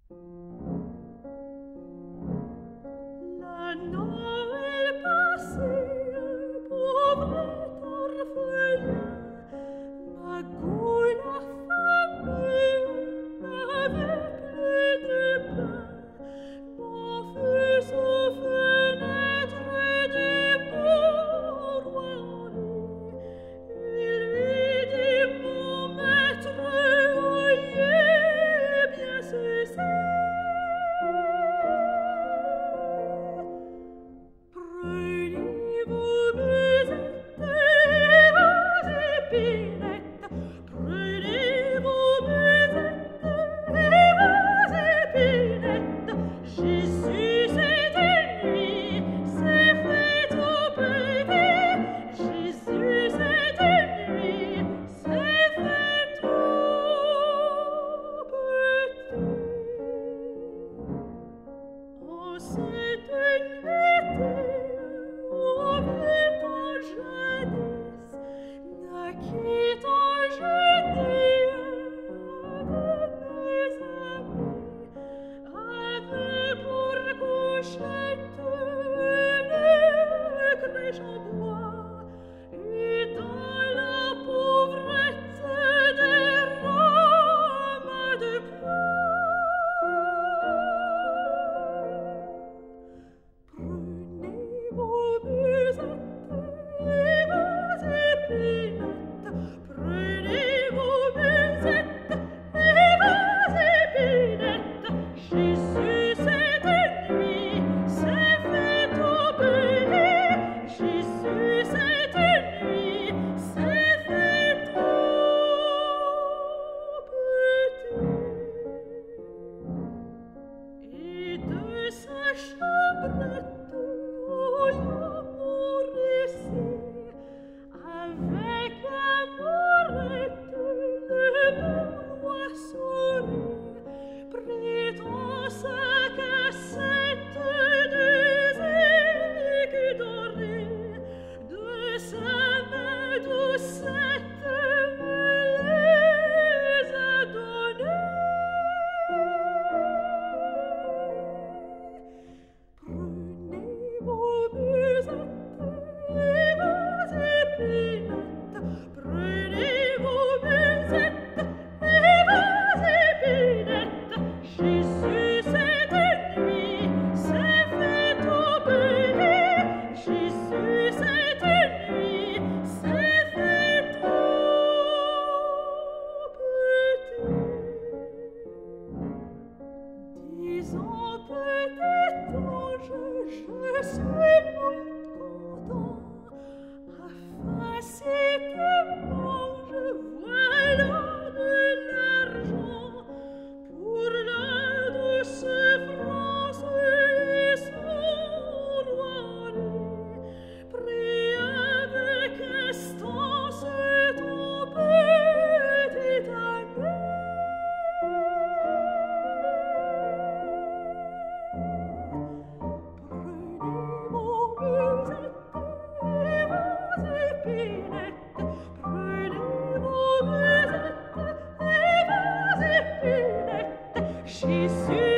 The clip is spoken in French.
La Noël passée, pauvre orphelin, Magouille affamée n'avait plus de pain. Mon fils aux fenêtres du beau roi en lit, il lui dit: mon maître, voyez bien ceci. Prenez vos musettes et vos épinettes, prenez vos musettes et vos épinettes. Jésus cette nuit s'est fait au petit. Jésus cette nuit s'est fait au petit. Oh, cette nuit, ô temps jadis, naquit un génie de mes amis, avait pour couchette une crèche en bois, et dans la pauvrette des rames de bois. Prenez vos musettes et vos épinettes, prenez vos musettes et vos épinettes. Jésus cette nuit s'est fait au petit. Jésus cette nuit s'est fait au petit. Et de sa chambrette, oh, l'amour ici, avec amourette, le bon roi sourit, prit en sa cassette des écus dorés, de sa main doucette me les a donnés. Prenez vos musettes et vos épinettes, prenez vos musettes et vos épinettes. Jésus cette nuit s'est fait au petit. Jésus cette nuit s'est fait au petit. Disons petit ange, je suis content, afin si tu manges, voilà de l'argent pour la douce France et son roi. Prie avec instance ton petit ami. Prenez vos musettes et vos épinettes, prenez vos musettes et vos épinettes. Jésus